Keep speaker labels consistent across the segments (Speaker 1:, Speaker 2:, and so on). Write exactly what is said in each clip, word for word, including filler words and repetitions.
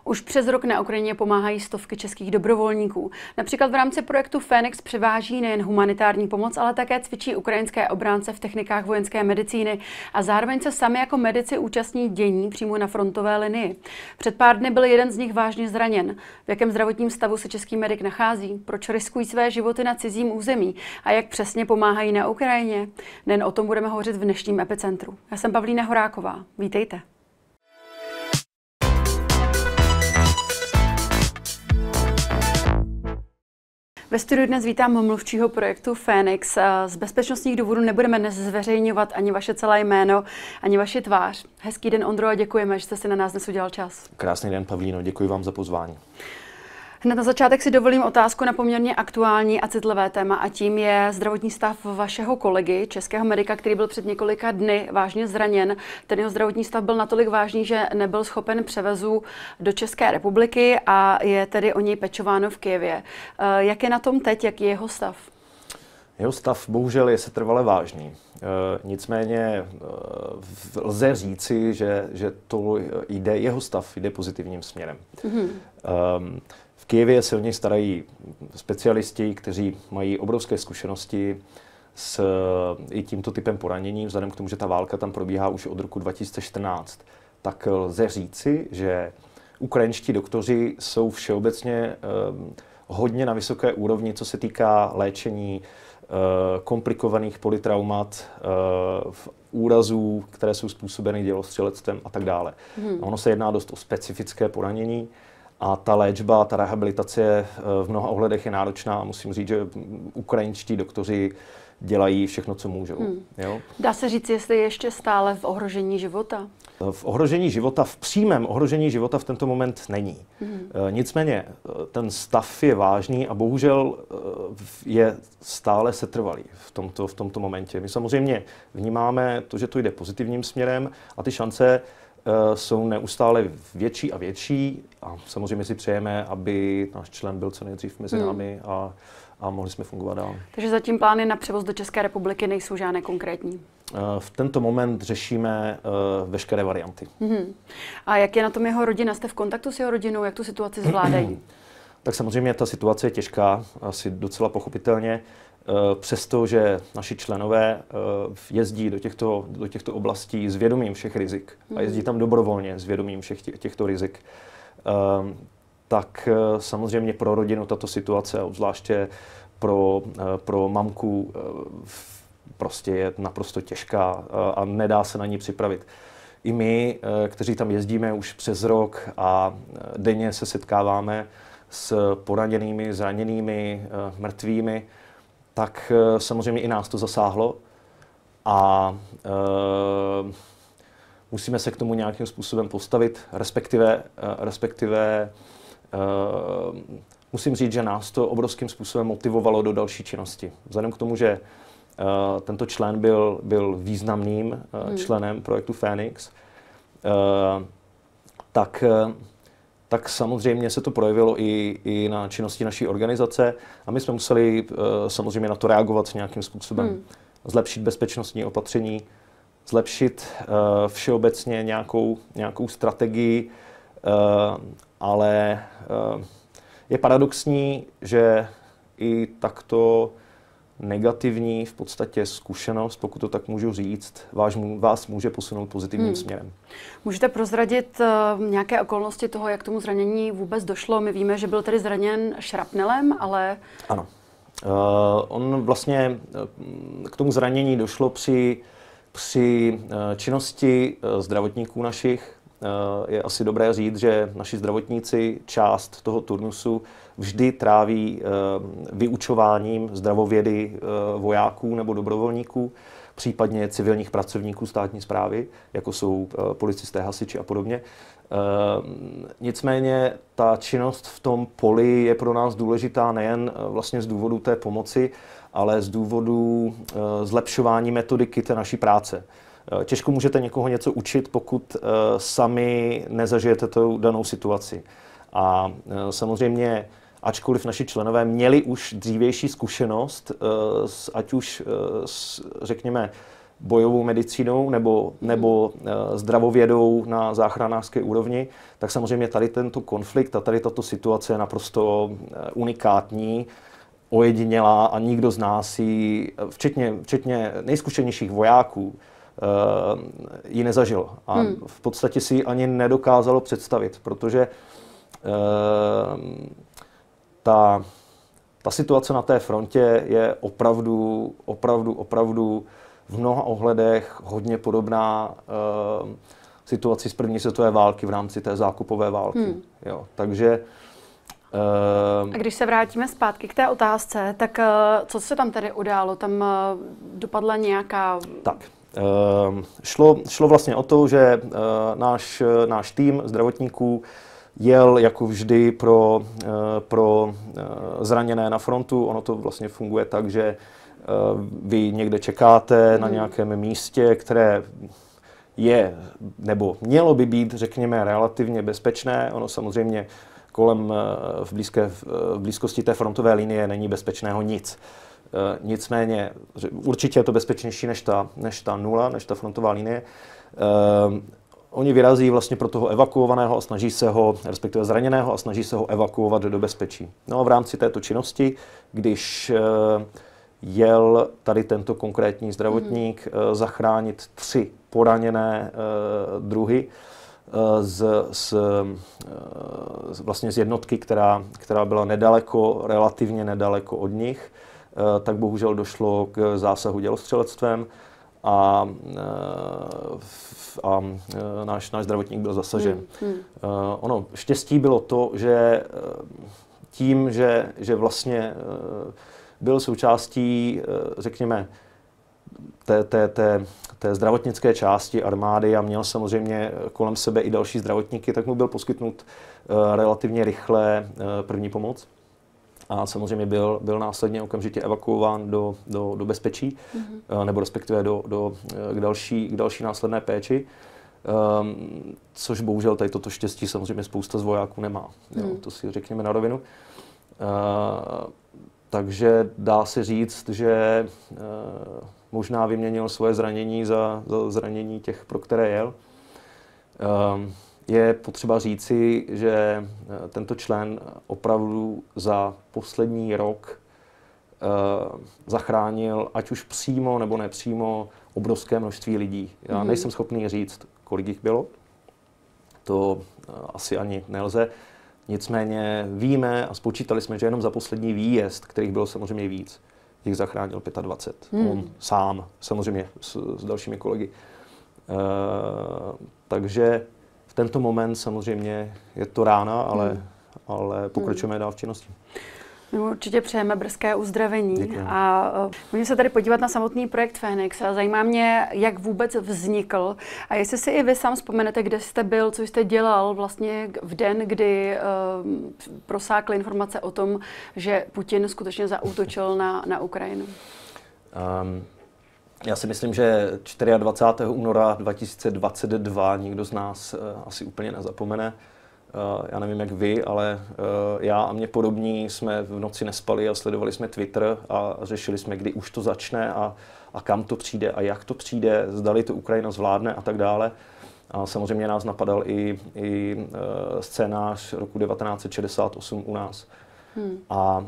Speaker 1: Už přes rok na Ukrajině pomáhají stovky českých dobrovolníků. Například v rámci projektu Fénix převáží nejen humanitární pomoc, ale také cvičí ukrajinské obránce v technikách vojenské medicíny a zároveň se sami jako medici účastní dění přímo na frontové linii. Před pár dny byl jeden z nich vážně zraněn. V jakém zdravotním stavu se český medic nachází? Proč riskují své životy na cizím území? A jak přesně pomáhají na Ukrajině? Nejen o tom budeme hovořit v dnešním Epicentru. Já jsem Pavlína Horáková. Vítejte. Ve studiu dnes vítám mluvčího projektu Fénix. Z bezpečnostních důvodů nebudeme dnes zveřejňovat ani vaše celé jméno, ani vaši tvář. Hezký den, Ondro, a děkujeme, že jste si na nás dnes udělal čas.
Speaker 2: Krásný den, Pavlíno, děkuji vám za pozvání.
Speaker 1: Hned na začátek si dovolím otázku na poměrně aktuální a citlivé téma, a tím je zdravotní stav vašeho kolegy, českého medika, který byl před několika dny vážně zraněn. Ten jeho zdravotní stav byl natolik vážný, že nebyl schopen převezu do České republiky a je tedy o něj pečováno v Kyjevě. Jak je na tom teď, jaký je jeho stav?
Speaker 2: Jeho stav bohužel je setrvale vážný. E, nicméně e, lze říci, že, že to jde, jeho stav jde pozitivním směrem. Mm-hmm. E, v Kyjevě se o něj starají specialisti, kteří mají obrovské zkušenosti s i tímto typem poranění. Vzhledem k tomu, že ta válka tam probíhá už od roku dva tisíce čtrnáct, tak lze říci, že ukrajinští doktoři jsou všeobecně e, hodně na vysoké úrovni, co se týká léčení komplikovaných polytraumat, úrazů, které jsou způsobeny dělostřelectvem a tak dále. Hmm. Ono se jedná dost o specifické poranění a ta léčba, ta rehabilitace v mnoha ohledech je náročná. Musím říct, že ukrajinští doktoři dělají všechno, co můžou. Hmm. Jo?
Speaker 1: Dá se říct, jestli je ještě stále v ohrožení života?
Speaker 2: V ohrožení života, v přímém ohrožení života v tento moment není. Hmm. Nicméně ten stav je vážný a bohužel je stále setrvalý v tomto, v tomto momentě. My samozřejmě vnímáme to, že to jde pozitivním směrem a ty šance jsou neustále větší a větší a samozřejmě si přejeme, aby náš člen byl co nejdřív mezi námi hmm. a a mohli jsme fungovat dál.
Speaker 1: Takže zatím plány na převoz do České republiky nejsou žádné konkrétní?
Speaker 2: V tento moment řešíme uh, veškeré varianty. Mm-hmm.
Speaker 1: A jak je na tom jeho rodina? Jste v kontaktu s jeho rodinou? Jak tu situaci zvládají?
Speaker 2: Tak samozřejmě ta situace je těžká, asi docela pochopitelně. Uh, přestože naši členové uh, jezdí do těchto, do těchto oblastí s vědomím všech rizik mm-hmm. a jezdí tam dobrovolně s vědomím všech tě, těchto rizik, uh, tak samozřejmě pro rodinu tato situace, obzvláště pro, pro mamku, prostě je naprosto těžká a nedá se na ní připravit. I my, kteří tam jezdíme už přes rok a denně se setkáváme s poraněnými, zraněnými, mrtvými, tak samozřejmě i nás to zasáhlo a e, musíme se k tomu nějakým způsobem postavit, respektive, respektive Uh, musím říct, že nás to obrovským způsobem motivovalo do další činnosti. Vzhledem k tomu, že uh, tento člen byl, byl významným uh, hmm. členem projektu Fénix, uh, tak, uh, tak samozřejmě se to projevilo i, i na činnosti naší organizace a my jsme museli uh, samozřejmě na to reagovat nějakým způsobem. Hmm. Zlepšit bezpečnostní opatření, zlepšit uh, všeobecně nějakou, nějakou strategii, uh, ale je paradoxní, že i takto negativní v podstatě zkušenost, pokud to tak můžu říct, vás, vás může posunout pozitivním hmm. směrem.
Speaker 1: Můžete prozradit uh, nějaké okolnosti toho, jak tomu zranění vůbec došlo? My víme, že byl tedy zraněn šrapnelem, ale... Ano.
Speaker 2: Uh, on vlastně k tomu zranění došlo při, při uh, činnosti uh, zdravotníků našich. Je asi dobré říct, že naši zdravotníci část toho turnusu vždy tráví vyučováním zdravovědy vojáků nebo dobrovolníků, případně civilních pracovníků státní správy, jako jsou policisté, hasiči a podobně. Nicméně ta činnost v tom poli je pro nás důležitá nejen vlastně z důvodu té pomoci, ale z důvodu zlepšování metodiky té naší práce. Těžko můžete někoho něco učit, pokud uh, sami nezažijete tu danou situaci. A uh, samozřejmě, ačkoliv naši členové měli už dřívější zkušenost, uh, s, ať už, uh, s, řekněme, bojovou medicínou nebo, nebo zdravovědou na záchranářské úrovni, tak samozřejmě tady tento konflikt a tady tato situace je naprosto unikátní, ojedinělá a nikdo z nás ji, včetně, včetně nejzkušenějších vojáků, ji nezažil. A hmm. v podstatě si ji ani nedokázalo představit, protože ta, ta situace na té frontě je opravdu, opravdu, opravdu v mnoha ohledech hodně podobná uh, situaci z první světové války v rámci té zákupové války. Hmm. Jo, takže...
Speaker 1: Uh, A když se vrátíme zpátky k té otázce, tak uh, co se tam tedy událo? Tam uh, dopadla nějaká...
Speaker 2: Tak, uh, šlo, šlo vlastně o to, že uh, náš, náš tým zdravotníků jel jako vždy pro, uh, pro uh, zraněné na frontu. Ono to vlastně funguje tak, že vy někde čekáte hmm. na nějakém místě, které je, nebo mělo by být, řekněme, relativně bezpečné. Ono samozřejmě kolem v, blízké, v blízkosti té frontové linie není bezpečného nic. Nicméně určitě je to bezpečnější než ta, než ta nula, než ta frontová linie. Oni vyrazí vlastně pro toho evakuovaného a snaží se ho, respektive zraněného, a snaží se ho evakuovat do bezpečí. No a v rámci této činnosti, když jel tady tento konkrétní zdravotník mm. zachránit tři poraněné uh, druhy uh, z, z, uh, vlastně z jednotky, která, která byla nedaleko, relativně nedaleko od nich, uh, tak bohužel došlo k zásahu dělostřelectvem a, uh, a uh, náš, náš zdravotník byl zasažen. Mm. Uh, ono štěstí bylo to, že uh, tím, že, že vlastně uh, byl součástí, řekněme, té, té, té, té zdravotnické části armády a měl samozřejmě kolem sebe i další zdravotníky, tak mu byl poskytnut relativně rychle první pomoc. A samozřejmě byl, byl následně okamžitě evakuován do, do, do bezpečí, mm-hmm. nebo respektive do, do, k, další, k další následné péči. Um, což bohužel tady toto štěstí samozřejmě spousta z vojáků nemá. Mm. Jo, to si řekněme na rovinu. Uh, Takže dá se říct, že e, možná vyměnil svoje zranění za, za zranění těch, pro které jel. E, je potřeba říci, že tento člen opravdu za poslední rok e, zachránil, ať už přímo nebo nepřímo, obrovské množství lidí. Já nejsem schopný říct, kolik jich bylo. To e, asi ani nelze. Nicméně víme a spočítali jsme, že jenom za poslední výjezd, kterých bylo samozřejmě víc, jich zachránil dvacet pět. Hmm. On sám, samozřejmě s, s dalšími kolegy. E, takže v tento moment samozřejmě je to rána, ale, hmm. ale pokračujeme hmm. dál v činnosti.
Speaker 1: My určitě přejeme brzké uzdravení.
Speaker 2: Děkuji.
Speaker 1: A můžeme se tady podívat na samotný projekt Fénix. A zajímá mě, jak vůbec vznikl a jestli si i vy sám vzpomenete, kde jste byl, co jste dělal vlastně v den, kdy uh, prosákly informace o tom, že Putin skutečně zaútočil na, na Ukrajinu.
Speaker 2: Um, já si myslím, že dvacátého čtvrtého února dva tisíce dvacet dva nikdo z nás uh, asi úplně nezapomene. Uh, já nevím, jak vy, ale uh, já a mě podobní jsme v noci nespali a sledovali jsme Twitter a řešili jsme, kdy už to začne a, a kam to přijde a jak to přijde, zdali to Ukrajina zvládne a tak dále. A samozřejmě nás napadal i, i uh, scénář roku devatenáct set šedesát osm u nás. Hmm. A uh,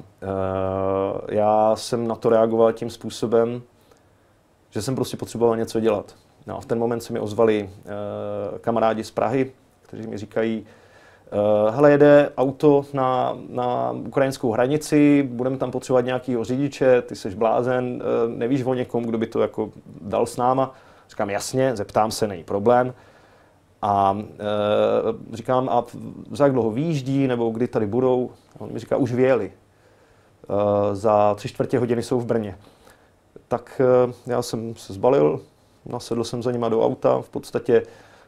Speaker 2: já jsem na to reagoval tím způsobem, že jsem prostě potřeboval něco dělat. No a v ten moment se mi ozvali uh, kamarádi z Prahy, kteří mi říkají, Uh, hele, jede auto na, na ukrajinskou hranici, budeme tam potřebovat nějakýho řidiče, ty seš blázen, uh, nevíš o někom, kdo by to jako dal s náma? Říkám, jasně, zeptám se, není problém. A uh, říkám, a za jak dlouho výjíždí, nebo kdy tady budou? A on mi říká, už vyjeli. Uh, za tři čtvrtě hodiny jsou v Brně. Tak uh, já jsem se zbalil, nasedl jsem za nima do auta, v podstatě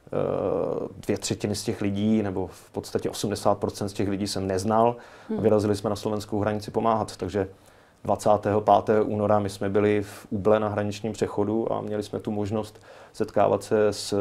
Speaker 2: dvě třetiny z těch lidí, nebo v podstatě osmdesát procent z těch lidí jsem neznal a vyrazili jsme na slovenskou hranici pomáhat. Takže dvacátého pátého února my jsme byli v Úble na hraničním přechodu a měli jsme tu možnost setkávat se s,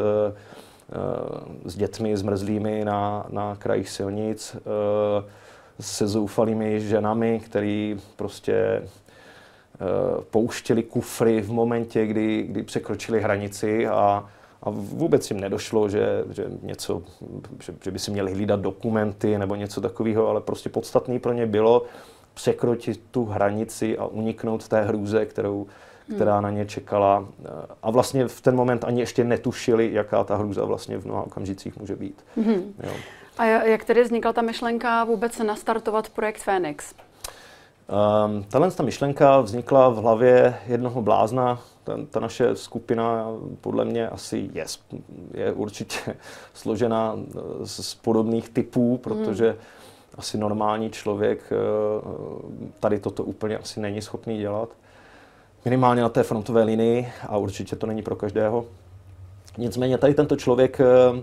Speaker 2: s dětmi zmrzlými na, na krajích silnic, se zoufalými ženami, který prostě pouštěli kufry v momentě, kdy, kdy překročili hranici a, a vůbec jim nedošlo, že, že, něco, že, že by si měli hlídat dokumenty nebo něco takového, ale prostě podstatný pro ně bylo překročit tu hranici a uniknout té hrůze, kterou, která na ně čekala. A vlastně v ten moment ani ještě netušili, jaká ta hrůza vlastně v mnoha okamžicích může být. Mm-hmm. Jo.
Speaker 1: A jak tedy vznikla ta myšlenka vůbec nastartovat projekt Fénix?
Speaker 2: Um, tahle ta myšlenka vznikla v hlavě jednoho blázna. Ten, ta naše skupina podle mě asi je, je určitě složena z, z podobných typů, protože mm. asi normální člověk tady toto úplně asi není schopný dělat. Minimálně na té frontové linii a určitě to není pro každého. Nicméně tady tento člověk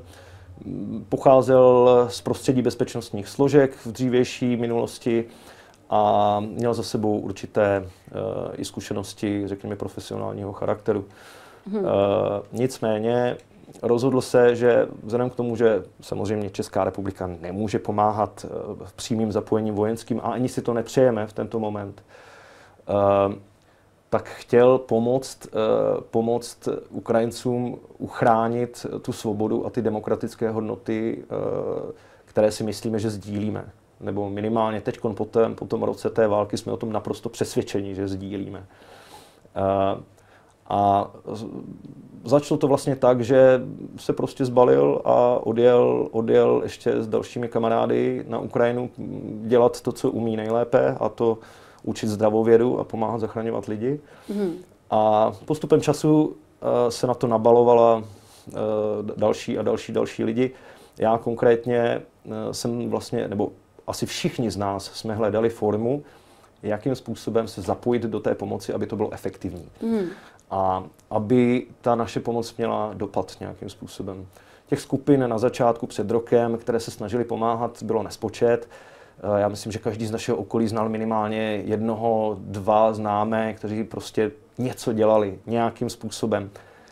Speaker 2: pocházel z prostředí bezpečnostních složek v dřívější minulosti a měl za sebou určité uh, i zkušenosti, řekněme, profesionálního charakteru. Hmm. Uh, nicméně rozhodl se, že vzhledem k tomu, že samozřejmě Česká republika nemůže pomáhat uh, v přímým zapojením vojenským a ani si to nepřejeme v tento moment, uh, tak chtěl pomoct, uh, pomoct Ukrajincům uchránit tu svobodu a ty demokratické hodnoty, uh, které si myslíme, že sdílíme. Nebo minimálně teď po, tém, po tom roce té války jsme o tom naprosto přesvědčeni, že sdílíme. Uh, a začalo to vlastně tak, že se prostě zbalil a odjel, odjel ještě s dalšími kamarády na Ukrajinu dělat to, co umí nejlépe, a to učit zdravovědu a pomáhat zachraňovat lidi. Mm. A postupem času uh, se na to nabalovala uh, další a další, další lidi. Já konkrétně uh, jsem vlastně, nebo asi všichni z nás jsme hledali formu, jakým způsobem se zapojit do té pomoci, aby to bylo efektivní. Mm. A aby ta naše pomoc měla dopad nějakým způsobem. Těch skupin na začátku před rokem, které se snažily pomáhat, bylo nespočet. Já myslím, že každý z našeho okolí znal minimálně jednoho, dva známé, kteří prostě něco dělali nějakým způsobem.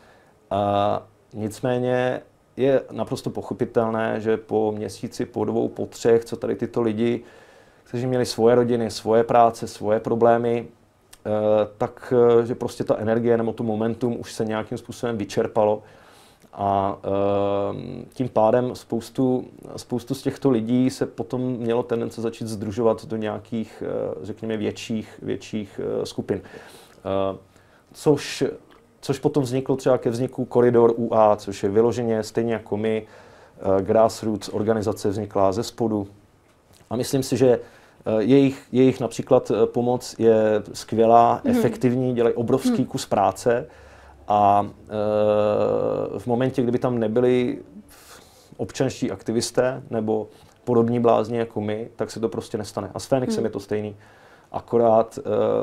Speaker 2: A nicméně je naprosto pochopitelné, že po měsíci, po dvou, po třech, co tady tyto lidi, kteří měli svoje rodiny, svoje práce, svoje problémy, tak že prostě ta energie nebo to momentum už se nějakým způsobem vyčerpalo. A tím pádem spoustu, spoustu z těchto lidí se potom mělo tendence začít sdružovat do nějakých, řekněme, větších, větších skupin. Což, což potom vzniklo třeba ke vzniku Koridor U A, což je vyloženě stejně jako my, grassroots organizace vzniklá ze spodu. A myslím si, že jejich, jejich například pomoc je skvělá, hmm. efektivní, dělají obrovský hmm. kus práce. A e, v momentě, kdyby tam nebyli občanští aktivisté nebo podobní blázni jako my, tak se to prostě nestane. A s Fénixem hmm. je to stejný. Akorát e,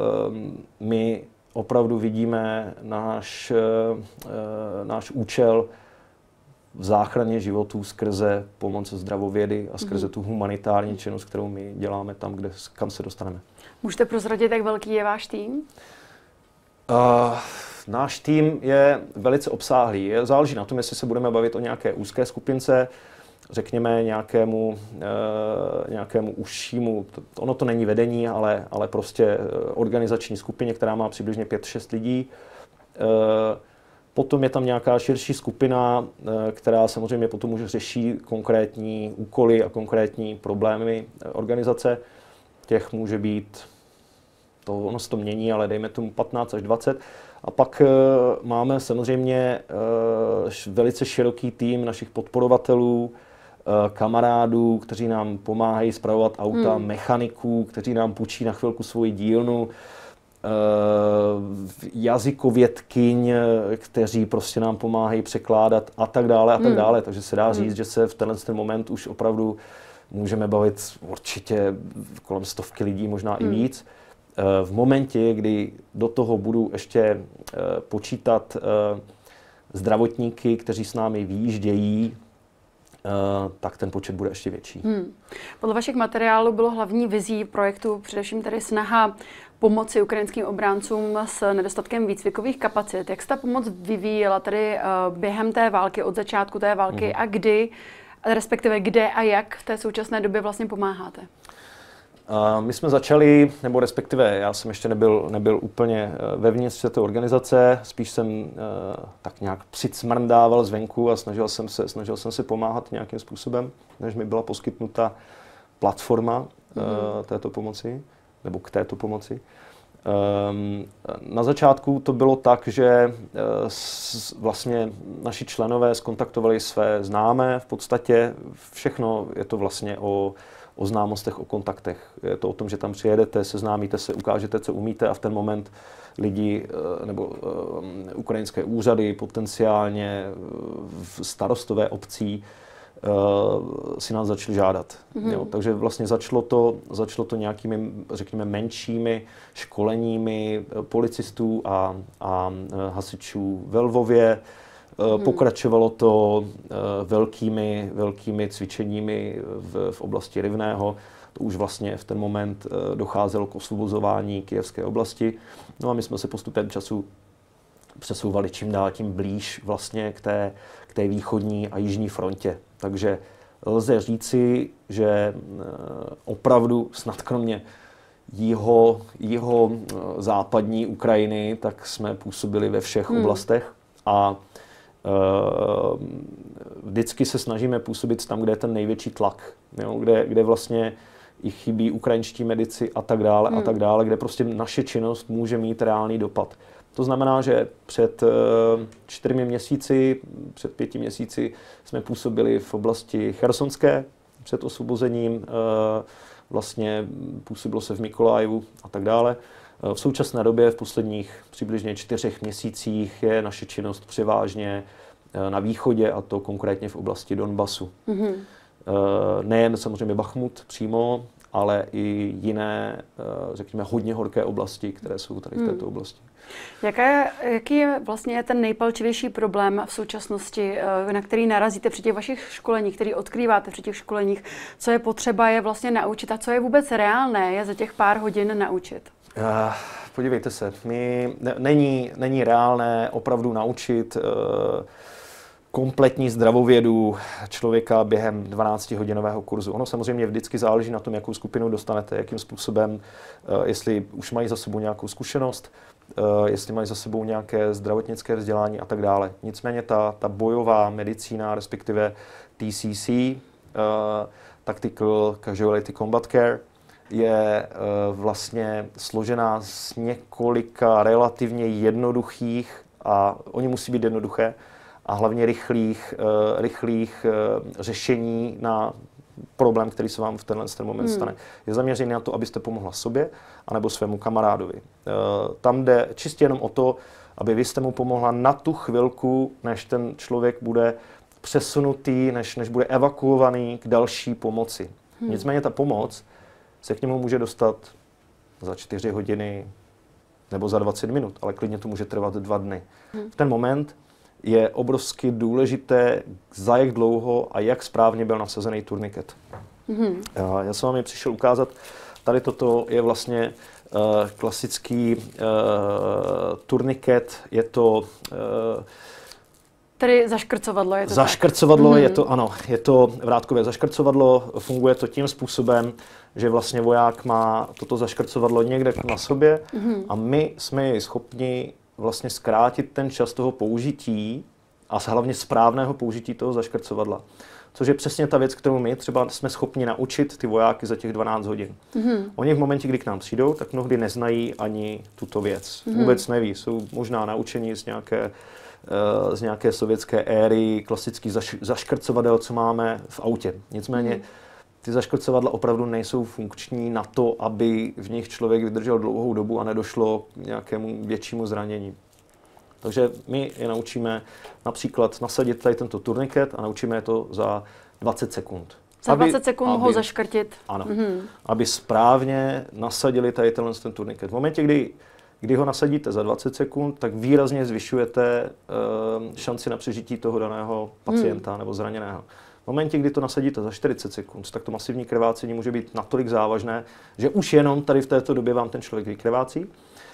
Speaker 2: my opravdu vidíme náš, e, náš účel v záchraně životů skrze pomoc zdravovědy a skrze tu humanitární činnost, kterou my děláme tam, kde, kam se dostaneme.
Speaker 1: Můžete prozradit, jak velký je váš tým?
Speaker 2: Uh, náš tým je velice obsáhlý. Záleží na tom, jestli se budeme bavit o nějaké úzké skupince, řekněme nějakému, uh, nějakému užšímu, ono to není vedení, ale, ale prostě organizační skupině, která má přibližně pět šest lidí. Uh, potom je tam nějaká širší skupina, uh, která samozřejmě potom už řeší konkrétní úkoly a konkrétní problémy organizace. Těch může být, to, ono se to mění, ale dejme tomu patnáct až dvacet. A pak uh, máme samozřejmě uh, velice široký tým našich podporovatelů, uh, kamarádů, kteří nám pomáhají spravovat auta, hmm. mechaniků, kteří nám půjčí na chvilku svoji dílnu, uh, jazykovědkyň, kteří prostě nám pomáhají překládat a tak dále a tak hmm. dále. Takže se dá říct, hmm. že se v tenhle ten moment už opravdu můžeme bavit určitě kolem stovky lidí, možná hmm. i víc. V momentě, kdy do toho budu ještě počítat zdravotníky, kteří s námi vyjíždějí, tak ten počet bude ještě větší. Hmm.
Speaker 1: Podle vašich materiálů bylo hlavní vizí projektu především tady snaha pomoci ukrajinským obráncům s nedostatkem výcvikových kapacit. Jak se ta pomoc vyvíjela tady během té války, od začátku té války hmm. a kdy, respektive kde a jak v té současné době vlastně pomáháte?
Speaker 2: My jsme začali, nebo respektive já jsem ještě nebyl, nebyl úplně vevnitř této organizace, spíš jsem tak nějak přicmrdával zvenku a snažil jsem se, snažil jsem se pomáhat nějakým způsobem, než mi byla poskytnuta platforma mm-hmm. této pomoci, nebo k této pomoci. Na začátku to bylo tak, že vlastně naši členové zkontaktovali své známé, v podstatě všechno je to vlastně o o známostech, o kontaktech. Je to o tom, že tam přijedete, seznámíte se, ukážete, co umíte a v ten moment lidi nebo uh, ukrajinské úřady, potenciálně starostové obcí uh, si nás začali žádat. Mm-hmm. Jo, takže vlastně začalo to, začalo to nějakými, řekněme, menšími školeními policistů a, a hasičů ve Lvově. Hmm. Pokračovalo to velkými, velkými cvičeními v, v oblasti Rivného. To už vlastně v ten moment docházelo k osvobozování Kyjevské oblasti. No a my jsme se postupem času přesouvali čím dál tím blíž vlastně k té, k té východní a jižní frontě. Takže lze říci, že opravdu snad kromě jeho, jeho západní Ukrajiny, tak jsme působili ve všech hmm. oblastech a vždycky se snažíme působit tam, kde je ten největší tlak, jo? Kde, kde vlastně i chybí ukrajinští medici a tak dále hmm. a tak dále, kde prostě naše činnost může mít reálný dopad. To znamená, že před čtyřmi měsíci, před pěti měsíci jsme působili v oblasti chersonské před osvobozením, vlastně působilo se v Mykolajivu a tak dále. V současné době, v posledních přibližně čtyřech měsících, je naše činnost převážně na východě, a to konkrétně v oblasti Donbasu. Mm-hmm. Nejen samozřejmě Bachmut přímo, ale i jiné, řekněme, hodně horké oblasti, které jsou tady v této oblasti.
Speaker 1: Jaká, jaký je vlastně ten nejpalčivější problém v současnosti, na který narazíte při těch vašich školeních, který odkrýváte při těch školeních? Co je potřeba je vlastně naučit a co je vůbec reálné je za těch pár hodin naučit? Uh,
Speaker 2: podívejte se, my, ne, není, není reálné opravdu naučit uh, kompletní zdravovědu člověka během dvanáctihodinového kurzu. Ono samozřejmě vždycky záleží na tom, jakou skupinu dostanete, jakým způsobem, uh, jestli už mají za sebou nějakou zkušenost, uh, jestli mají za sebou nějaké zdravotnické vzdělání a tak dále. Nicméně ta, ta bojová medicína, respektive T C C, uh, Tactical Casualty Combat Care, je uh, vlastně složená z několika relativně jednoduchých, a oni musí být jednoduché, a hlavně rychlých, uh, rychlých uh, řešení na problém, který se vám v tenhle ten moment hmm. stane. Je zaměřený na to, abyste pomohla sobě anebo svému kamarádovi. Uh, tam jde čistě jenom o to, aby vy jste mu pomohla na tu chvilku, než ten člověk bude přesunutý, než, než bude evakuovaný k další pomoci. Hmm. Nicméně ta pomoc se k němu může dostat za čtyři hodiny nebo za dvacet minut, ale klidně to může trvat dva dny. Hmm. V ten moment je obrovsky důležité, za jak dlouho a jak správně byl nasazený turniket. Hmm. Já jsem vám je přišel ukázat. Tady toto je vlastně uh, klasický uh, turniket. Je to uh,
Speaker 1: Tedy zaškrcovadlo je to
Speaker 2: Zaškrcovadlo
Speaker 1: tak?
Speaker 2: je to, ano, je to vrátkové zaškrcovadlo, funguje to tím způsobem, že vlastně voják má toto zaškrcovadlo někde na sobě mm-hmm. a my jsme jej schopni vlastně zkrátit ten čas toho použití a hlavně správného použití toho zaškrcovadla. Což je přesně ta věc, kterou my třeba jsme schopni naučit ty vojáky za těch dvanáct hodin. Mm-hmm. Oni v momentě, kdy k nám přijdou, tak mnohdy neznají ani tuto věc. Mm-hmm. Vůbec neví, jsou možná naučení z nějaké z nějaké sovětské éry, klasický zaš, zaškrcovadel, co máme v autě. Nicméně ty zaškrcovadla opravdu nejsou funkční na to, aby v nich člověk vydržel dlouhou dobu a nedošlo k nějakému většímu zranění. Takže my je naučíme například nasadit tady tento turniket a naučíme je to za dvacet sekund.
Speaker 1: Za dvacet sekund aby, ho zaškrtit.
Speaker 2: Ano, mm-hmm. aby správně nasadili tady tenhle ten turniket. V momentě, kdy Když ho nasadíte za dvacet sekund, tak výrazně zvyšujete uh, šanci na přežití toho daného pacienta hmm. nebo zraněného. V momentě, kdy to nasadíte za čtyřicet sekund, tak to masivní krvácení může být natolik závažné, že už jenom tady v této době vám ten člověk vykrvácí,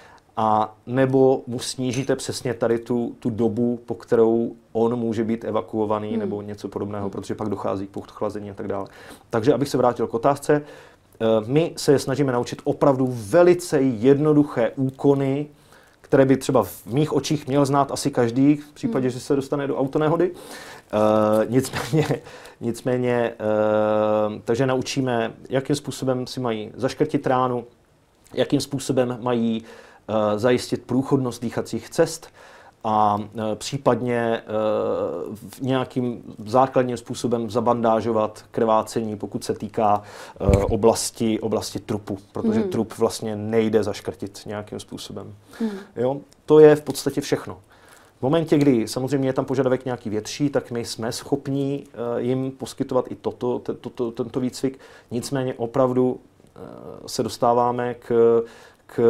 Speaker 2: a nebo mu snížíte přesně tady tu, tu dobu, po kterou on může být evakuovaný hmm. nebo něco podobného, protože pak dochází k podchlazení a tak dále. Takže abych se vrátil k otázce, my se snažíme naučit opravdu velice jednoduché úkony, které by třeba v mých očích měl znát asi každý, v případě, hmm. že se dostane do autonehody. Uh, nicméně, nicméně uh, takže naučíme, jakým způsobem si mají zaškrtit ránu, jakým způsobem mají uh, zajistit průchodnost dýchacích cest a uh, případně uh, nějakým základním způsobem zabandážovat krvácení, pokud se týká uh, oblasti, oblasti trupu, protože hmm. trup vlastně nejde zaškrtit nějakým způsobem. Hmm. Jo? To je v podstatě všechno. V momentě, kdy samozřejmě je tam požadavek nějaký větší, tak my jsme schopni uh, jim poskytovat i toto, t- to, tento výcvik. Nicméně opravdu uh, se dostáváme k, k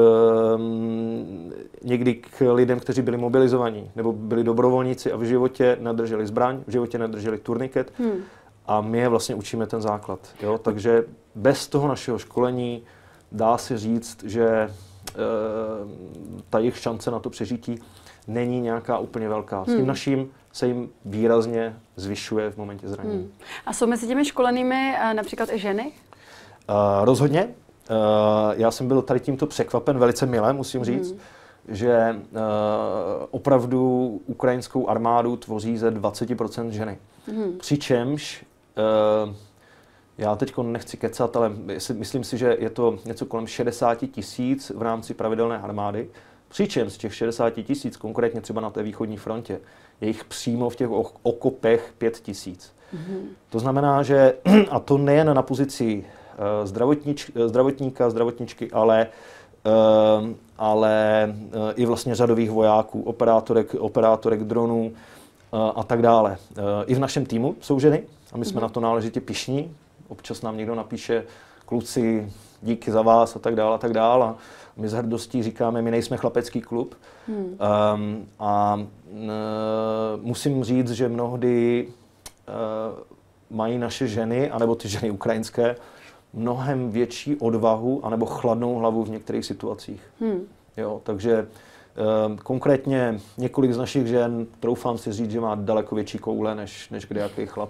Speaker 2: um, někdy k lidem, kteří byli mobilizovaní nebo byli dobrovolníci a v životě nedrželi zbraň, v životě nedrželi turniket hmm. a my je vlastně učíme ten základ. Jo? Takže bez toho našeho školení dá se říct, že uh, ta jejich šance na to přežití není nějaká úplně velká. S tím hmm. naším se jim výrazně zvyšuje v momentě zranění. Hmm.
Speaker 1: A jsou mezi těmi školenými například i ženy?
Speaker 2: Uh, rozhodně. Uh, já jsem byl tady tímto překvapen velice milé, musím říct, hmm. že uh, opravdu ukrajinskou armádu tvoří ze dvacet procent ženy. Hmm. Přičemž uh, já teď nechci kecat, ale myslím si, že je to něco kolem šedesát tisíc v rámci pravidelné armády. Přičemž z těch šedesát tisíc, konkrétně třeba na té východní frontě, je jich přímo v těch okopech pět tisíc. Mm-hmm. To znamená, že, a to nejen na pozici uh, zdravotnič, zdravotníka, zdravotničky, ale, uh, ale uh, i vlastně řadových vojáků, operátorek, operátorek dronů uh, a tak dále. Uh, I v našem týmu jsou ženy a my jsme mm-hmm. na to náležitě pyšní. Občas nám někdo napíše, kluci, díky za vás a tak dále a tak dále. A my s hrdostí říkáme, my nejsme chlapecký klub. Hmm. Um, a uh, musím říct, že mnohdy uh, mají naše ženy, anebo ty ženy ukrajinské, mnohem větší odvahu, anebo chladnou hlavu v některých situacích. Hmm. Jo, takže uh, konkrétně několik z našich žen, troufám si říct, že má daleko větší koule, než, než kdejaký chlap.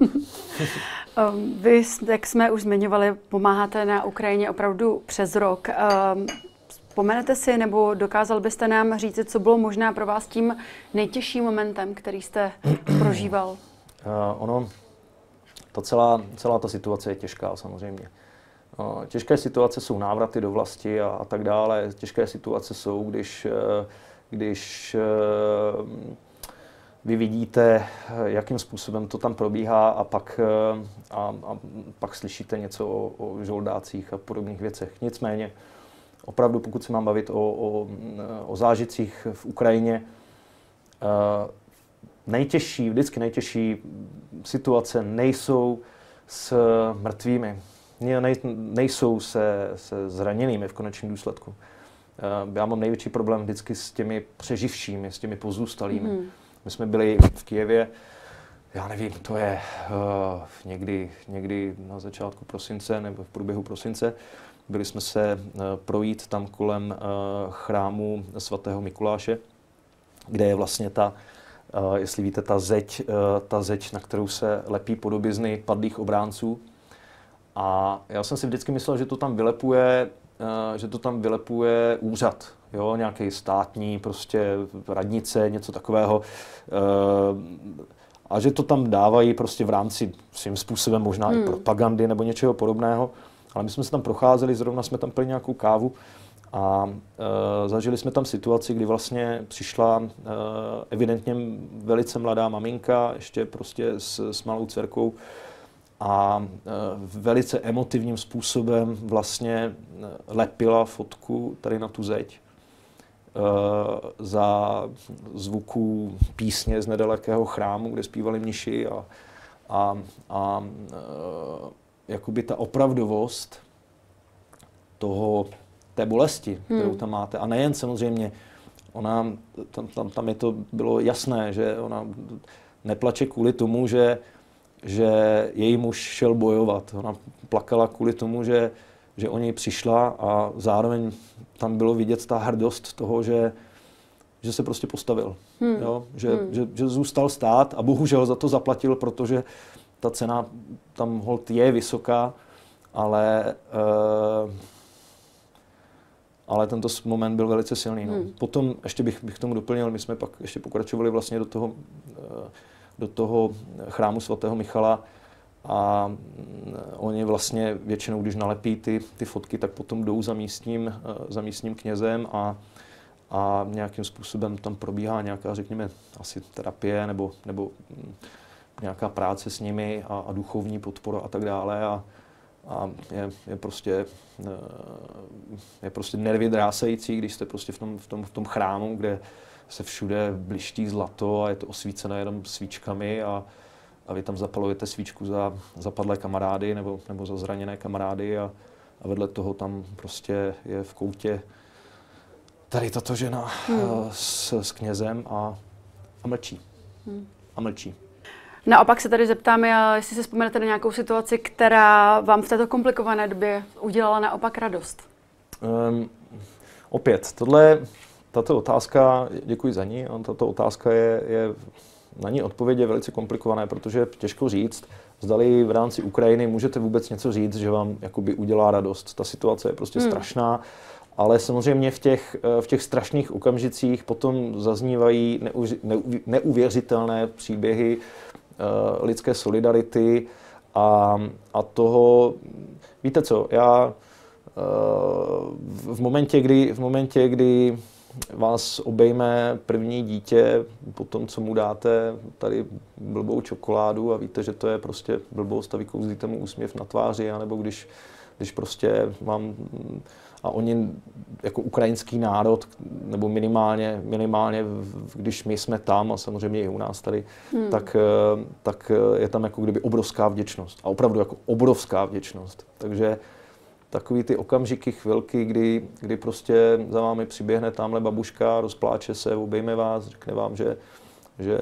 Speaker 1: Vy, jak jsme už zmiňovali, pomáháte na Ukrajině opravdu přes rok. Um, Vzpomenete si, nebo dokázal byste nám říct, co bylo možná pro vás tím nejtěžším momentem, který jste prožíval? Uh,
Speaker 2: ono, ta celá, celá ta situace je těžká samozřejmě. Uh, těžké situace jsou návraty do vlasti a, a tak dále. Těžké situace jsou, když, uh, když uh, vy vidíte, jakým způsobem to tam probíhá a pak, uh, a, a pak slyšíte něco o, o žoldácích a podobných věcech. Nicméně, opravdu, pokud se mám bavit o, o, o zážitcích v Ukrajině, uh, nejtěžší, vždycky nejtěžší situace nejsou s mrtvými, nej, nejsou se, se zraněnými v konečném důsledku. Uh, já mám největší problém vždycky s těmi přeživšími, s těmi pozůstalými. Mm. My jsme byli v Kyjevě, já nevím, to je uh, někdy, někdy na začátku prosince nebo v průběhu prosince. Byli jsme se uh, projít tam kolem uh, chrámu svatého Mikuláše, kde je vlastně ta, uh, jestli víte, ta zeď, uh, ta zeď, na kterou se lepí podobizny padlých obránců. A já jsem si vždycky myslel, že to tam vylepuje, uh, že to tam vylepuje úřad, jo, nějaký státní, prostě radnice, něco takového. Uh, a že to tam dávají prostě v rámci svým způsobem možná hmm. i propagandy nebo něčeho podobného. Ale my jsme se tam procházeli, zrovna jsme tam pili nějakou kávu a e, zažili jsme tam situaci, kdy vlastně přišla e, evidentně velice mladá maminka, ještě prostě s, s malou dcerkou a e, velice emotivním způsobem vlastně lepila fotku tady na tu zeď e, za zvuků písně z nedalekého chrámu, kde zpívali mniši a, a, a e, jakoby ta opravdovost toho, té bolesti, kterou hmm. tam máte. A nejen samozřejmě, ona, tam, tam, tam je to bylo jasné, že ona neplače kvůli tomu, že, že její muž šel bojovat. Ona plakala kvůli tomu, že, že o něj přišla a zároveň tam bylo vidět ta hrdost toho, že, že se prostě postavil. Hmm. Jo? Že, hmm. že, že zůstal stát a bohužel za to zaplatil, protože ta cena tam holt je vysoká ale, uh, ale tento moment byl velice silný. No. Hmm. Potom ještě bych, bych tomu doplnil, my jsme pak ještě pokračovali vlastně do toho, uh, do toho chrámu svatého Michala a oni vlastně většinou, když nalepí ty, ty fotky, tak potom jdou za místním, uh, za místním knězem a a nějakým způsobem tam probíhá nějaká, řekněme, asi terapie nebo, nebo nějaká práce s nimi a, a duchovní podpora a tak dále. A, a je, je, prostě, je prostě nervy drásající, když jste prostě v tom, v tom, v tom chrámu, kde se všude bliští zlato a je to osvícené jenom svíčkami a, a vy tam zapalujete svíčku za zapadlé kamarády nebo, nebo za zraněné kamarády a, a vedle toho tam prostě je v koutě tady tato žena hmm. s, s knězem a, a mlčí. Hmm. A mlčí.
Speaker 1: Naopak se tady zeptám, jestli si vzpomenete na nějakou situaci, která vám v této komplikované době udělala naopak radost.
Speaker 2: Um, opět, tohle, tato otázka, děkuji za ní, tato otázka je, je na ní odpověď je velice komplikované, protože je těžko říct, zdali v rámci Ukrajiny můžete vůbec něco říct, že vám jakoby udělá radost. Ta situace je prostě hmm. strašná. Ale samozřejmě v těch, v těch strašných okamžicích potom zaznívají neuvěřitelné příběhy uh, lidské solidarity a, a toho, víte co, já uh, v momentě, kdy, v momentě, kdy vás obejme první dítě po tom, co mu dáte tady blbou čokoládu a víte, že to je prostě blbost a vykouzlíte mu úsměv na tváři, anebo když, když prostě vám a oni jako ukrajinský národ, nebo minimálně, minimálně když my jsme tam a samozřejmě i u nás tady, hmm. tak, tak je tam jako kdyby obrovská vděčnost. A opravdu jako obrovská vděčnost. Takže takový ty okamžiky, chvilky, kdy, kdy prostě za vámi přiběhne tamhle babuška, rozpláče se, obejme vás, řekne vám, že, že,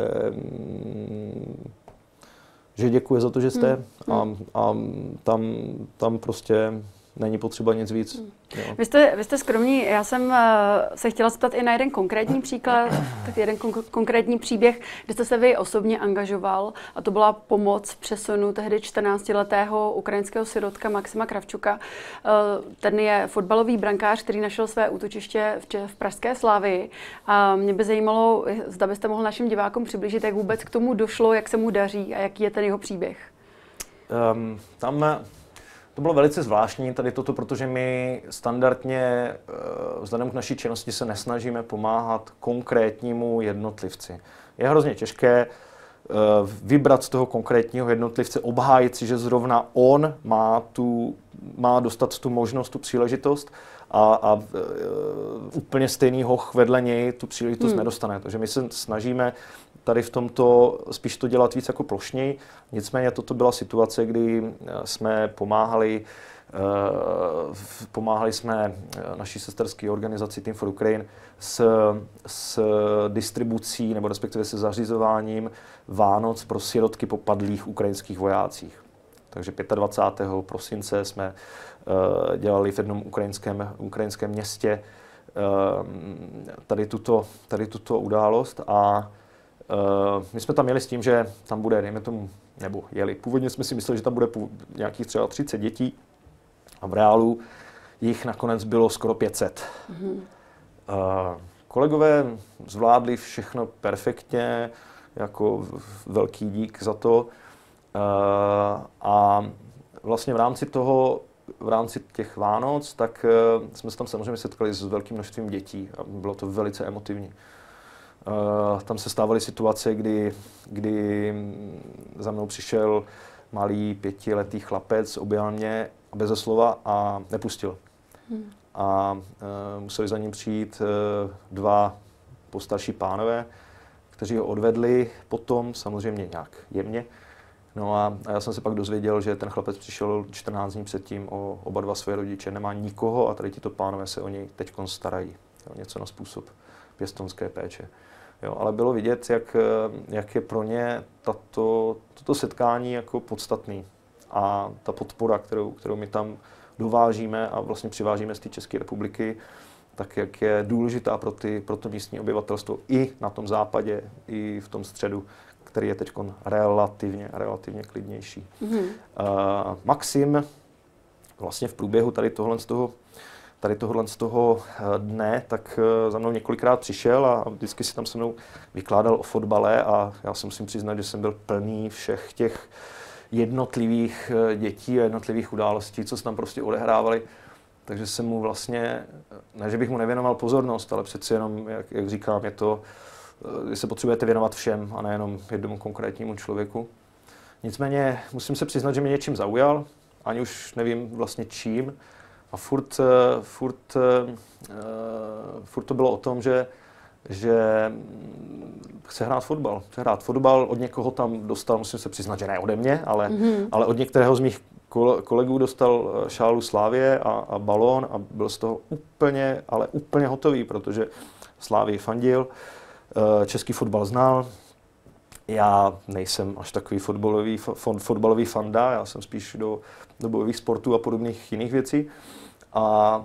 Speaker 2: že děkuje za to, že jste. Hmm. A, a tam, tam prostě není potřeba nic víc. Jo.
Speaker 1: Vy jste, vy jste skromní. Já jsem uh, se chtěla zeptat i na jeden konkrétní příklad, tak jeden kon- konkrétní příběh, kde jste se vy osobně angažoval, a to byla pomoc v přesunu tehdy čtrnáctiletého ukrajinského sirotka Maxima Kravčuka. Uh, ten je fotbalový brankář, který našel své útočiště v, v pražské Slavii. A mě by zajímalo, zda byste mohl našim divákům přiblížit, jak vůbec k tomu došlo, jak se mu daří a jaký je ten jeho příběh.
Speaker 2: Um, tam... To bylo velice zvláštní tady toto, protože my standardně vzhledem k naší činnosti se nesnažíme pomáhat konkrétnímu jednotlivci. Je hrozně těžké vybrat z toho konkrétního jednotlivce, obhájit si, že zrovna on má, tu, má dostat tu možnost, tu příležitost a, a úplně stejný hoch vedle něj tu příležitost hmm. nedostane. Takže my se snažíme tady v tomto spíš to dělat víc jako plošněji. Nicméně toto byla situace, kdy jsme pomáhali, pomáhali jsme naší sesterské organizaci Team for Ukraine s, s distribucí nebo respektive se zařizováním Vánoc pro sirotky po padlých ukrajinských vojácích. Takže dvacátého pátého prosince jsme dělali v jednom ukrajinském, ukrajinském městě tady tuto, tady tuto událost a Uh, my jsme tam jeli s tím, že tam bude, dejme tomu, nebo jeli. Původně jsme si mysleli, že tam bude nějakých třeba třicet dětí a v reálu jich nakonec bylo skoro pět set. Mm-hmm. Uh, kolegové zvládli všechno perfektně, jako velký dík za to. Uh, a vlastně v rámci toho, v rámci těch Vánoc, tak uh, jsme se tam samozřejmě setkali s velkým množstvím dětí a bylo to velice emotivní. Uh, tam se stávaly situace, kdy, kdy za mnou přišel malý pětiletý chlapec, objal mě beze slova a nepustil. Hmm. A uh, museli za ním přijít uh, dva postarší pánové, kteří ho odvedli potom, samozřejmě nějak jemně. No a, a já jsem se pak dozvěděl, že ten chlapec přišel čtrnáct dní předtím o oba dva své rodiče, nemá nikoho a tady tito pánové se o něj teď starají. Jo, něco na způsob pěstounské péče. Jo, ale bylo vidět, jak, jak je pro ně tato, toto setkání jako podstatný. A ta podpora, kterou, kterou my tam dovážíme a vlastně přivážíme z té České republiky, tak jak je důležitá pro, ty, pro to místní obyvatelstvo i na tom západě, i v tom středu, který je teď relativně, relativně klidnější. Mm-hmm. Uh, Maxim vlastně v průběhu tady tohle z toho, tady tohle z toho dne, tak za mnou několikrát přišel a vždycky si tam se mnou vykládal o fotbale a já si musím přiznat, že jsem byl plný všech těch jednotlivých dětí a jednotlivých událostí, co se tam prostě odehrávaly. Takže jsem mu vlastně, ne, že bych mu nevěnoval pozornost, ale přeci jenom, jak, jak říkám, je to, že se potřebujete věnovat všem a nejenom jednomu konkrétnímu člověku. Nicméně musím se přiznat, že mě něčím zaujal, ani už nevím vlastně čím. A furt, furt, furt to bylo o tom, že, že chce hrát fotbal. Chce hrát fotbal, od někoho tam dostal, musím se přiznat, že ne ode mě, ale, mm-hmm. ale od některého z mých kolegů dostal šálu Slávie a, a balón a byl z toho úplně, ale úplně hotový, protože Slávii fandil, český fotbal znal. Já nejsem až takový fotbalový, fotbalový fanda, já jsem spíš do, do bojových sportů a podobných jiných věcí. A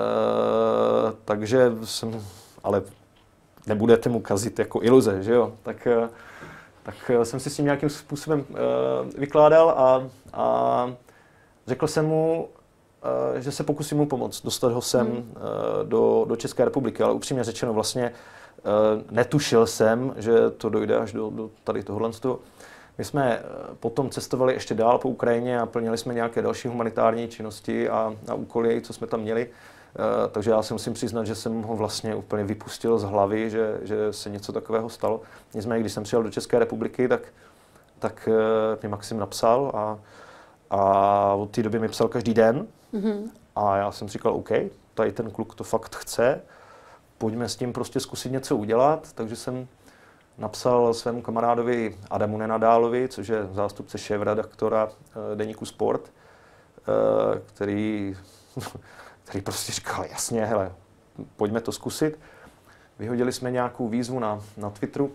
Speaker 2: e, takže jsem, ale nebudete mu kazit jako iluze, že jo? Tak, tak jsem si s tím nějakým způsobem e, vykládal a, a řekl jsem mu, e, že se pokusím mu pomoct, dostat ho sem hmm. e, do, do České republiky, ale upřímně řečeno vlastně netušil jsem, že to dojde až do, do tady tohohle. My jsme potom cestovali ještě dál po Ukrajině a plnili jsme nějaké další humanitární činnosti a, a úkoly, co jsme tam měli. Takže já si musím přiznat, že jsem ho vlastně úplně vypustil z hlavy, že, že se něco takového stalo. Nicméně, když jsem přijel do České republiky, tak, tak mi Maxim napsal a, a od té doby mi psal každý den. Mm-hmm. A já jsem říkal, OK, tady ten kluk to fakt chce. Pojďme s tím prostě zkusit něco udělat, takže jsem napsal svému kamarádovi Adamu Nenadálovi, což je zástupce šéfredaktora deníku Sport, který, který prostě říkal, jasně, hele, pojďme to zkusit. Vyhodili jsme nějakou výzvu na, na Twitteru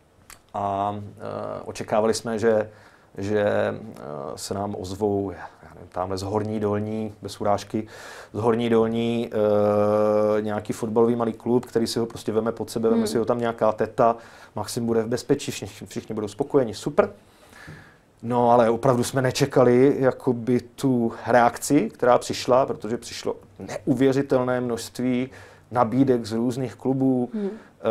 Speaker 2: a očekávali jsme, že, že se nám ozvou tamhle z Horní Dolní, bez urážky, z Horní Dolní e, nějaký fotbalový malý klub, který si ho prostě veme pod sebe, hmm. veme si ho tam nějaká teta, Maxim bude v bezpečí, všichni, všichni budou spokojeni, super. No ale opravdu jsme nečekali jakoby tu reakci, která přišla, protože přišlo neuvěřitelné množství nabídek z různých klubů. Hmm. E,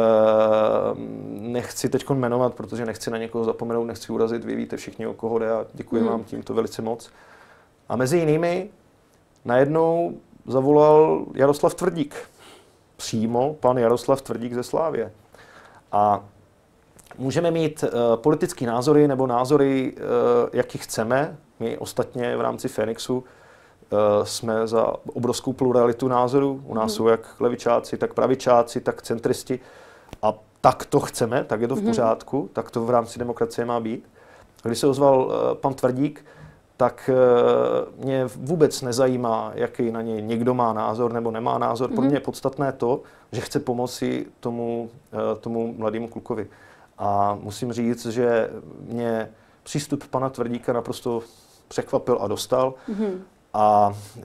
Speaker 2: nechci teď jmenovat, protože nechci na někoho zapomenout, nechci urazit, vy víte všichni, o koho jde a děkuji hmm. vám tímto velice moc. A mezi jinými najednou zavolal Jaroslav Tvrdík. Přímo pan Jaroslav Tvrdík ze Slávie. A můžeme mít uh, politické názory nebo názory, uh, jaký chceme. My ostatně v rámci Fénixu uh, jsme za obrovskou pluralitu názorů. U nás mm. jsou jak levičáci, tak pravičáci, tak centristi. A tak to chceme, tak je to v pořádku, mm. tak to v rámci demokracie má být. A když se ozval uh, pan Tvrdík, tak mě vůbec nezajímá, jaký na něj někdo má názor nebo nemá názor. Mm-hmm. Pro mě je podstatné to, že chce pomoci tomu, tomu mladému klukovi. A musím říct, že mě přístup pana Tvrdíka naprosto překvapil a dostal. Mm-hmm. A e,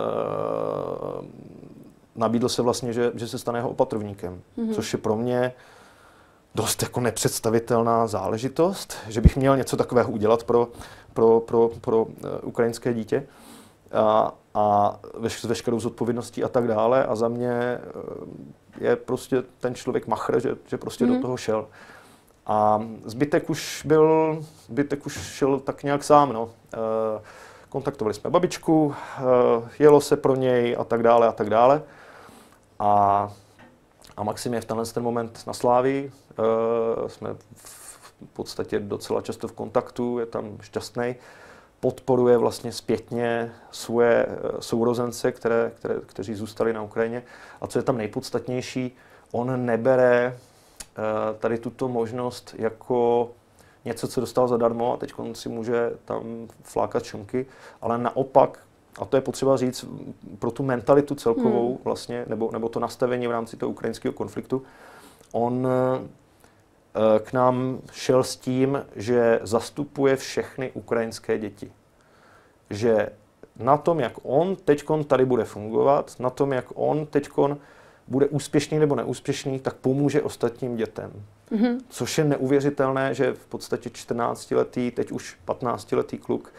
Speaker 2: nabídl se vlastně, že, že se stane jeho opatrovníkem, mm-hmm. což je pro mě dost jako nepředstavitelná záležitost, že bych měl něco takového udělat pro, pro, pro, pro uh, ukrajinské dítě a, a veš, veškerou zodpovědností a tak dále. A za mě uh, je prostě ten člověk machr, že, že prostě mm. do toho šel. A zbytek už byl, zbytek už šel tak nějak sám, no. Uh, kontaktovali jsme babičku, uh, jelo se pro něj a tak dále a tak dále. A A Maxim je v tenhle ten moment na Slávii, e, jsme v podstatě docela často v kontaktu, je tam šťastný, podporuje vlastně zpětně svoje sourozence, které, které, kteří zůstali na Ukrajině. A co je tam nejpodstatnější, on nebere e, tady tuto možnost jako něco, co dostal zadarmo a teď on si může tam flákat šunky, ale naopak, a to je potřeba říct pro tu mentalitu celkovou hmm. vlastně, nebo, nebo to nastavení v rámci toho ukrajinského konfliktu. On e, k nám šel s tím, že zastupuje všechny ukrajinské děti. Že na tom, jak on teďkon tady bude fungovat, na tom, jak on teďkon bude úspěšný nebo neúspěšný, tak pomůže ostatním dětem. Hmm. Což je neuvěřitelné, že v podstatě čtrnáctiletý, teď už patnáctiletý kluk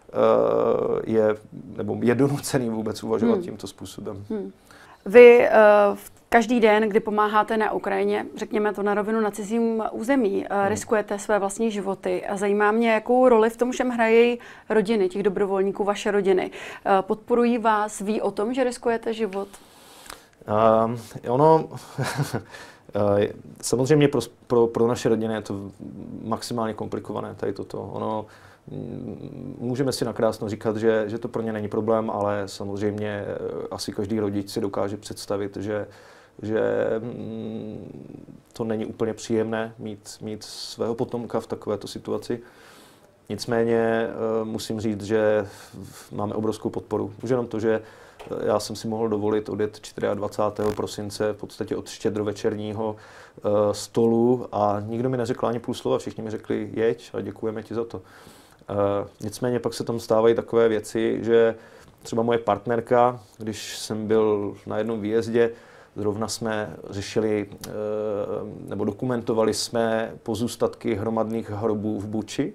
Speaker 2: je, nebo je donucený vůbec uvažovat
Speaker 1: hmm.
Speaker 2: tímto způsobem.
Speaker 1: Hmm. Vy uh, každý den, kdy pomáháte na Ukrajině, řekněme to na rovinu, na cizím území, uh, hmm. riskujete své vlastní životy a zajímá mě, jakou roli v tom všem hrají rodiny těch dobrovolníků, vaše rodiny. Uh, podporují vás, ví o tom, že riskujete život?
Speaker 2: Uh, ono, samozřejmě pro, pro, pro naše rodiny je to maximálně komplikované tady toto. Ono, můžeme si nakrásno říkat, že, že to pro ně není problém, ale samozřejmě asi každý rodič si dokáže představit, že, že to není úplně příjemné mít, mít svého potomka v takovéto situaci. Nicméně musím říct, že máme obrovskou podporu. Už jenom to, že já jsem si mohl dovolit odjet dvacátého čtvrtého prosince v podstatě od štědrovečerního stolu a nikdo mi neřekl ani půl slova, všichni mi řekli jeď a děkujeme ti za to. Nicméně pak se tam stávají takové věci, že třeba moje partnerka, když jsem byl na jednom výjezdě, zrovna jsme řešili nebo dokumentovali jsme pozůstatky hromadných hrobů v Buči,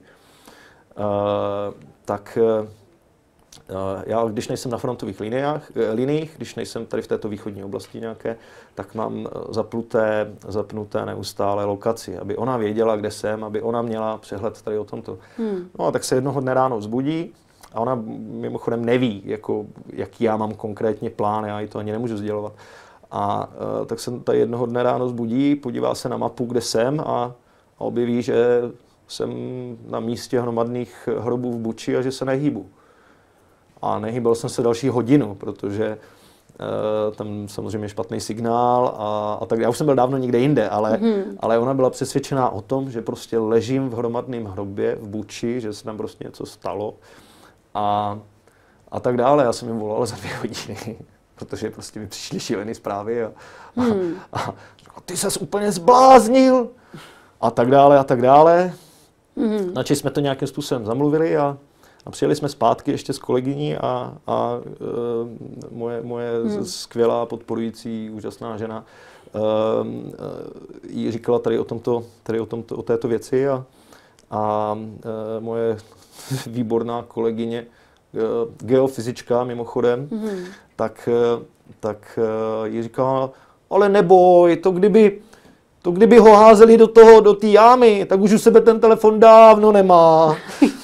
Speaker 2: tak já, když nejsem na frontových liniách, liniích, když nejsem tady v této východní oblasti nějaké, tak mám zapnuté, zapnuté neustále lokaci, aby ona věděla, kde jsem, aby ona měla přehled tady o tomto. Hmm. No a tak se jednoho dne ráno vzbudí a ona mimochodem neví, jako, jaký já mám konkrétně plán, já jí to ani nemůžu sdělovat. A tak se tady jednoho dne ráno vzbudí, podívá se na mapu, kde jsem a, a objeví, že jsem na místě hromadných hrobů v Buči a že se nehýbu. A nehýbal jsem se další hodinu, protože uh, tam samozřejmě špatný signál a, a tak. Já už jsem byl dávno někde jinde, ale, mm. ale ona byla přesvědčená o tom, že prostě ležím v hromadném hrobě v Buči, že se tam prostě něco stalo a, a tak dále. Já jsem jim volal za dvě hodiny, protože prostě mi přišly šílené zprávy a, mm. a, a, a ty ses úplně zbláznil a tak dále a tak dále. Mm. Znači jsme to nějakým způsobem zamluvili a A přijeli jsme zpátky ještě s kolegyní a, a e, moje, moje hmm. skvělá, podporující, úžasná žena e, e, jí říkala tady o, tomto, tady o, tomto, o této věci a, a e, moje výborná kolegyně, e, geofyzička mimochodem, hmm. tak, e, tak e, jí říkala, ale neboj, to kdyby, to kdyby ho házeli do toho, do té jámy, tak už u sebe ten telefon dávno nemá.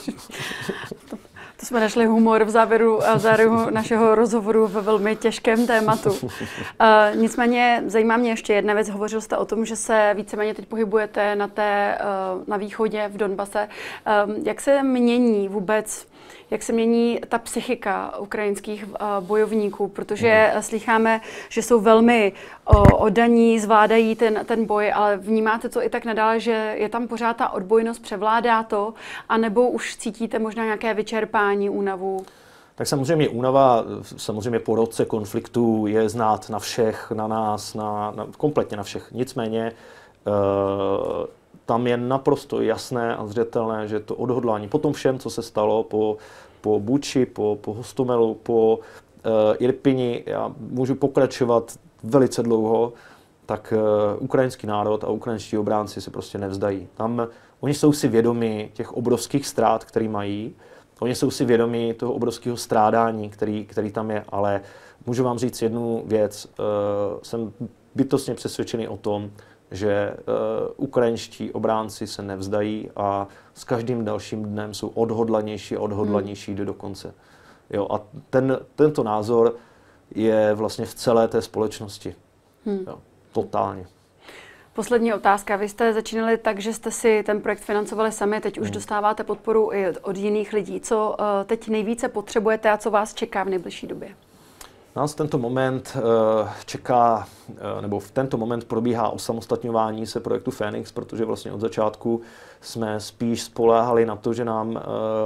Speaker 1: To jsme našli humor v závěru, v závěru našeho rozhovoru ve velmi těžkém tématu. Uh, nicméně zajímá mě ještě jedna věc. Hovořil jste o tom, že se víceméně teď pohybujete na, té, uh, na východě v Donbase. Um, jak se mění vůbec, jak se mění ta psychika ukrajinských uh, bojovníků? Protože hmm. slýcháme, že jsou velmi uh, oddaní, zvládají ten, ten boj, ale vnímáte to i tak nadále, že je tam pořád ta odbojnost, převládá to, anebo už cítíte možná nějaké vyčerpání, únavu?
Speaker 2: Tak samozřejmě únava, samozřejmě po roce konfliktu je znát na všech, na nás, na, na, kompletně na všech. Nicméně uh, tam je naprosto jasné a zřetelné, že to odhodlání po tom všem, co se stalo, po, po Buči, po, po Hostomelu, po uh, Irpini, já můžu pokračovat velice dlouho, tak uh, ukrajinský národ a ukrajinští obránci se prostě nevzdají. Tam oni jsou si vědomi těch obrovských ztrát, které mají, oni jsou si vědomi toho obrovského strádání, který, který tam je, ale můžu vám říct jednu věc, uh, jsem bytostně přesvědčený o tom, že uh, ukrajinští obránci se nevzdají a s každým dalším dnem jsou odhodlanější a odhodlanější hmm. do konce. Jo, a ten, tento názor je vlastně v celé té společnosti. Hmm. Jo, totálně.
Speaker 1: Poslední otázka. Vy jste začínali tak, že jste si ten projekt financovali sami, teď už hmm. dostáváte podporu i od jiných lidí. Co uh, teď nejvíce potřebujete a co vás čeká v nejbližší době?
Speaker 2: Nás tento moment uh, čeká, uh, nebo v tento moment probíhá osamostatňování se projektu Fénix, protože vlastně od začátku jsme spíš spoléhali na to, že nám uh,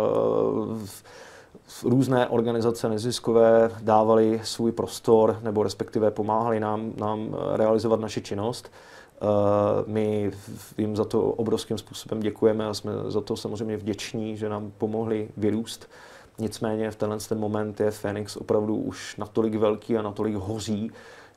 Speaker 2: různé organizace neziskové dávali svůj prostor, nebo respektive pomáhali nám, nám realizovat naši činnost. Uh, my jim za to obrovským způsobem děkujeme a jsme za to samozřejmě vděční, že nám pomohli vyrůst. Nicméně v tenhle ten moment je Fénix opravdu už natolik velký a natolik hoří,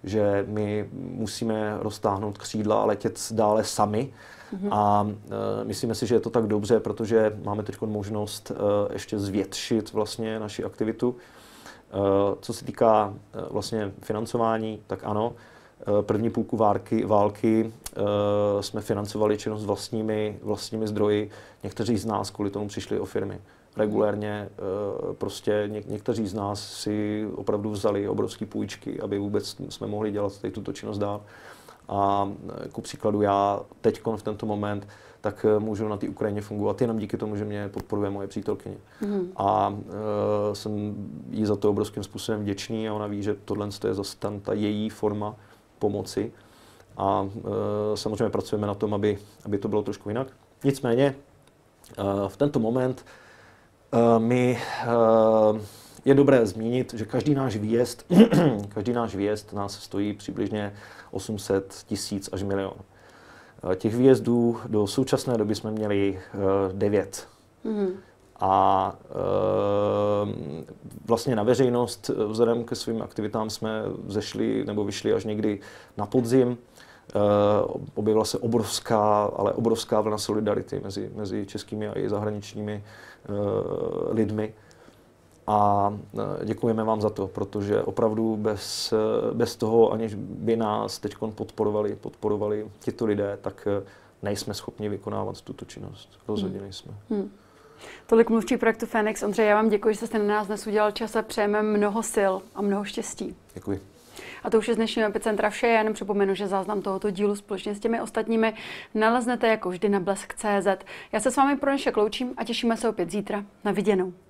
Speaker 2: že my musíme roztáhnout křídla a letět dále sami. Mm-hmm. A e, myslíme si, že je to tak dobře, protože máme teď možnost e, ještě zvětšit vlastně naši aktivitu. E, co se týká e, vlastně financování, tak ano, e, první půlku války, války e, jsme financovali činnost vlastními, vlastními zdroji. Někteří z nás kvůli tomu přišli o firmy. Regulérně e, prostě něk, někteří z nás si opravdu vzali obrovské půjčky, aby vůbec jsme mohli dělat tady tuto činnost dál. A ku příkladu já teď v tento moment tak můžu na té Ukrajině fungovat jenom díky tomu, že mě podporuje moje přítelkyně. Mm. A e, jsem jí za to obrovským způsobem vděčný a ona ví, že tohle je zase tam ta její forma pomoci. A e, samozřejmě pracujeme na tom, aby, aby to bylo trošku jinak. Nicméně e, v tento moment e, my e, je dobré zmínit, že každý náš výjezd, každý náš výjezd nás stojí přibližně osm set tisíc až milion. Těch výjezdů do současné doby jsme měli devět. Mm. A e, vlastně na veřejnost vzhledem ke svým aktivitám jsme zešli nebo vyšli až někdy na podzim. E, objevila se obrovská, ale obrovská vlna solidarity mezi, mezi českými a i zahraničními e, lidmi. A děkujeme vám za to, protože opravdu bez, bez toho, aniž by nás teď podporovali, podporovali tyto lidé, tak nejsme schopni vykonávat tuto činnost. Rozhodně nejsme. Hmm.
Speaker 1: Tolik mluvčí projektu Fénix. Ondřej, já vám děkuji, že jste na nás dnes udělal čas a přejeme mnoho sil a mnoho štěstí.
Speaker 2: Děkuji.
Speaker 1: A to už je z dnešního Epicentra vše. Já jenom připomenu, že záznam tohoto dílu společně s těmi ostatními naleznete jako vždy na blesk tečka cé zet. Já se s vámi pro dnešek loučím a těšíme se opět zítra. Na viděnou.